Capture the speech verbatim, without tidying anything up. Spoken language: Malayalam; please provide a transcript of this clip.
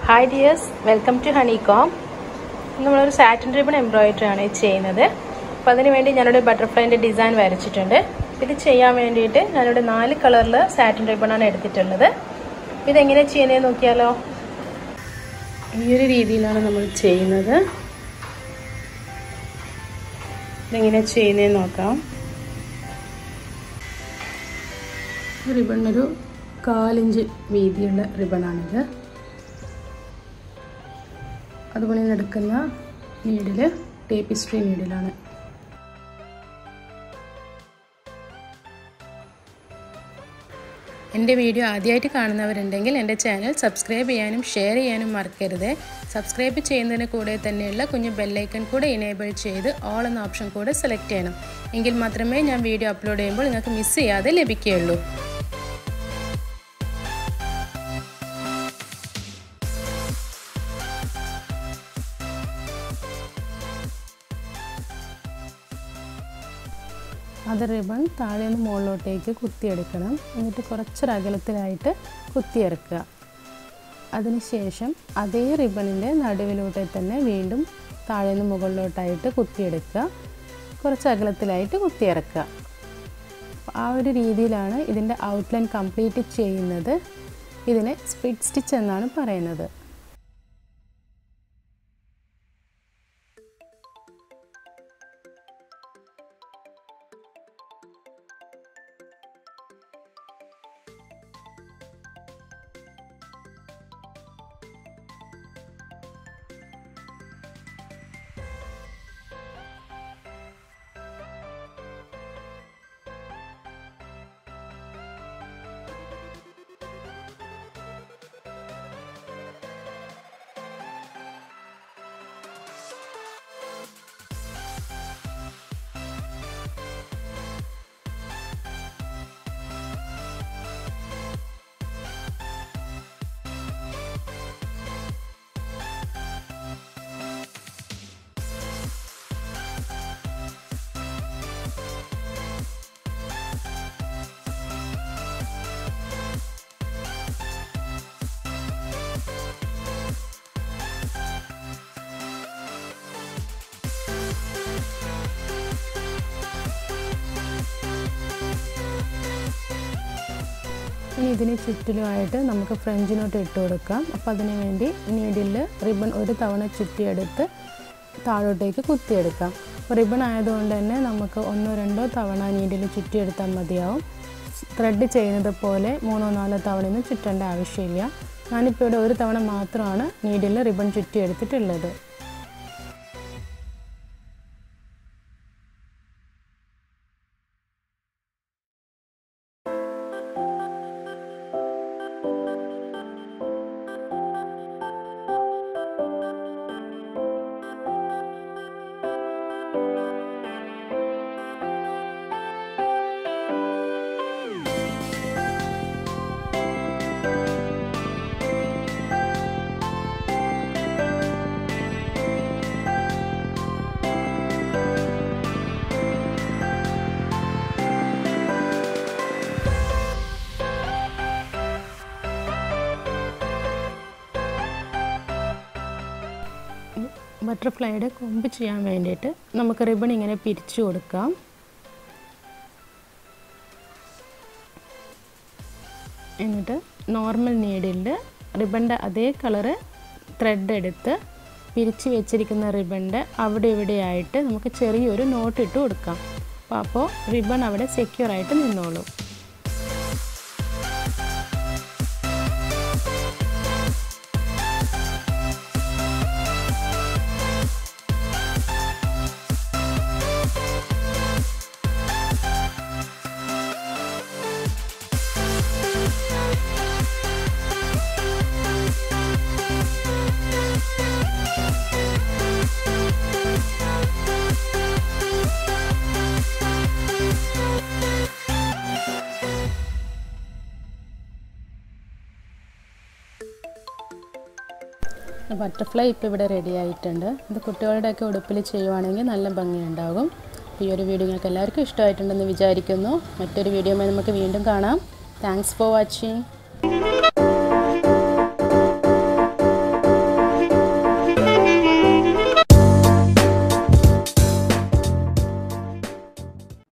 Hi dears, welcome to Honeycomb. We have a satin ribbon embroidery. We have a butterfly design. We have four color satin ribbon. We have to ribbon is four inch ribbon. അതുപോലെ എടുക്കുന്ന നീഡിൽ ടേപ്പിസ്ട്രി നീഡിലാണ്. എൻ്റെ വീഡിയോ ആദ്യമായിട്ട് കാണുന്നവരുണ്ടെങ്കിൽ എൻ്റെ ചാനൽ സബ്സ്ക്രൈബ് ചെയ്യാനും ഷെയർ ചെയ്യാനും മറക്കരുത്. സബ്സ്ക്രൈബ് ചെയ്യുന്നതിന് കൂടെ തന്നെയുള്ള കുഞ്ഞു ബെൽ ഐക്കൺ കൂടെ എനേബിൾ ചെയ്ത് ഓൾ എന്ന ഓപ്ഷൻ കൂടെ സെലക്ട് ചെയ്യണം. എങ്കിൽ മാത്രമേ ഞാൻ വീഡിയോ അപ്ലോഡ് ചെയ്യുമ്പോൾ നിങ്ങൾക്ക് മിസ് ചെയ്യാതെ ലഭിക്കുകയുള്ളൂ. അത് റിബൺ താഴെ നിന്ന് മുകളിലോട്ടേക്ക് കുത്തിയെടുക്കണം. എന്നിട്ട് കുറച്ചൊരു അകലത്തിലായിട്ട് കുത്തിയെടുക്കുക. അതിനുശേഷം അതേ റിബണിൻ്റെ നടുവിലോട്ടേ തന്നെ വീണ്ടും താഴെ നിന്ന് മുകളിലോട്ടായിട്ട് കുത്തിയെടുക്കുക. കുറച്ച് അകലത്തിലായിട്ട് കുത്തിയിറക്കുക. ആ ഒരു രീതിയിലാണ് ഇതിൻ്റെ ഔട്ട്ലൈൻ കംപ്ലീറ്റ് ചെയ്യുന്നത്. ഇതിനെ സ്പ്ലിറ്റ് സ്റ്റിച്ച് എന്നാണ് പറയുന്നത്. ഇനി ഇതിന് ചുറ്റിലുമായിട്ട് നമുക്ക് ഫ്രഞ്ച് നോട്ട് ഇട്ട് കൊടുക്കാം. അപ്പോൾ അതിനു വേണ്ടി നീഡിൽ റിബൺ ഒരു തവണ ചുറ്റിയെടുത്ത് താഴോട്ടേക്ക് കുത്തിയെടുക്കാം. അപ്പോൾ റിബൺ ആയതുകൊണ്ട് തന്നെ നമുക്ക് ഒന്നോ രണ്ടോ തവണ നീഡിൽ ചുറ്റിയെടുത്താൽ മതിയാവും. ത്രെഡ് ചെയ്യുന്നത് പോലെ മൂന്നോ നാലോ തവണയൊന്നും ചുറ്റേണ്ട ആവശ്യമില്ല. ഞാനിപ്പോൾ ഇവിടെ ഒരു തവണ മാത്രമാണ് നീഡിൽ റിബൺ ചുറ്റിയെടുത്തിട്ടുള്ളത്. ബട്ടർഫ്ലൈയുടെ കൊമ്പ് ചെയ്യാൻ വേണ്ടിയിട്ട് നമുക്ക് റിബൺ ഇങ്ങനെ പിരിച്ചു കൊടുക്കാം. എന്നിട്ട് നോർമൽ നീഡിൽ റിബണിൻ്റെ അതേ കളറ് ത്രെഡ് എടുത്ത് പിരിച്ച് വെച്ചിരിക്കുന്ന റിബണിൻ്റെ അവിടെ ഇവിടെയായിട്ട് നമുക്ക് ചെറിയൊരു നോട്ട് ഇട്ട് കൊടുക്കാം. അപ്പോൾ റിബൺ അവിടെ സെക്യൂറായിട്ട് നിന്നോളൂ. ബട്ടർഫ്ലൈ ഇപ്പോൾ ഇവിടെ റെഡി ആയിട്ടുണ്ട്. ഇത് കുട്ടികളുടെയൊക്കെ ഉടുപ്പിൽ ചെയ്യുവാണെങ്കിൽ നല്ല ഭംഗിയുണ്ടാകും. ഈ ഒരു വീഡിയോ നിങ്ങൾക്ക് എല്ലാവർക്കും ഇഷ്ടമായിട്ടുണ്ടെന്ന് വിചാരിക്കുന്നു. മറ്റൊരു വീഡിയോയുമായി നമുക്ക് വീണ്ടും കാണാം. Thanks for watching.